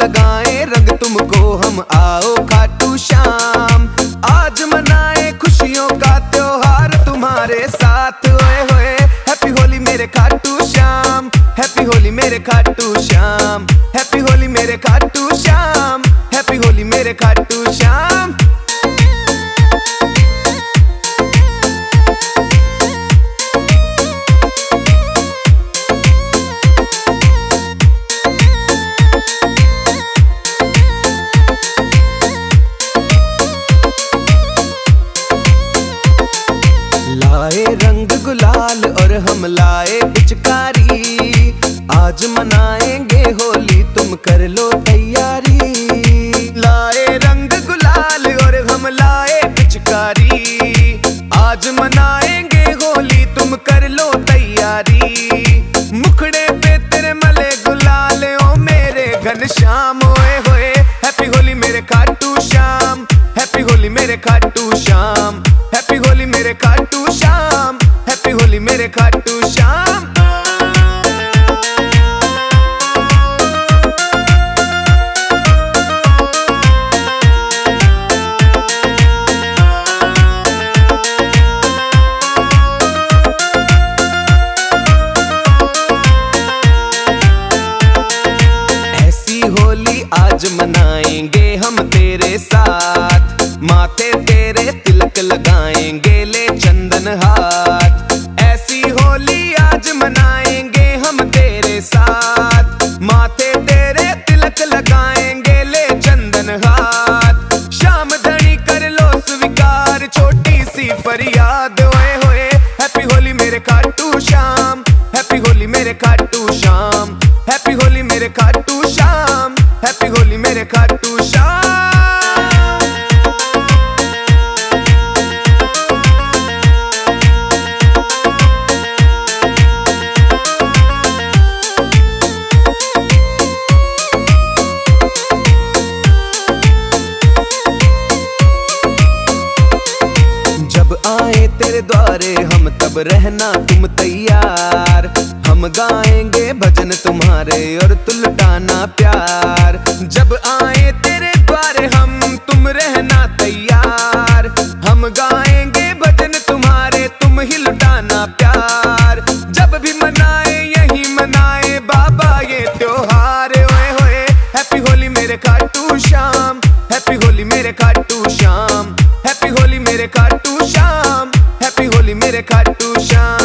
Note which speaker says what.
Speaker 1: लगाएं रंग तुमको हम, आओ खाटू श्याम। आज मनाए खुशियों का त्योहार तुम्हारे साथ, ओए होए। हैप्पी होली मेरे खाटू श्याम, हैप्पी होली मेरे खाटू श्याम, हैप्पी होली मेरे खाटू श्याम, हैप्पी होली मेरे खाटू श्याम। लाए रंग गुलाल और हम लाए पिचकारी, आज मनाएंगे होली तुम कर लो तैयारी। लाए रंग गुलाल और हम लाए पिचकारी, आज मनाएंगे होली तुम कर लो तैयारी। मुखड़े पे तेरे मले गुलाल ओ मेरे घनश्याम, ओए होए। हैप्पी होली मेरे खाटू श्याम, हैप्पी होली मेरे खाटू श्याम, हैप्पी होली मेरे खाटू श्याम, हैप्पी होली मेरे खाटू श्याम। ऐसी होली आज मनाएंगे हम तेरे साथ, माथे तेरे तिलक लगाएंगे ले चंदन हाथ। ऐसी होली आज मनाएंगे हम तेरे साथ, माथे तेरे तिलक लगाएंगे ले चंदन हाथ। शाम धनी कर लो स्वीकार छोटी सी फरियाद, ओए होए। हैप्पी होली मेरे खाटू श्याम, हैप्पी होली मेरे खाटू श्याम, हैप्पी होली मेरे खाटू श्याम, हैप्पी होली मेरे खाटू श्याम। जब आए तेरे द्वारे हम तब रहना तुम तैयार, हम गाएंगे भजन तुम्हारे और तू लुटाना प्यार। जब आए तेरे द्वारे हम तुम रहना तैयार, हम गाएंगे भजन तुम्हारे तुम ही लुटाना प्यार। जब भी मनाए यही मनाए बाबा ये त्योहार, ओए होए। हैप्पी होली मेरे खाटू श्याम, हैप्पी होली मेरे खाटू श्याम, हैप्पी होली मेरे खाटू श्याम, हैप्पी होली मेरे खाटू श्याम।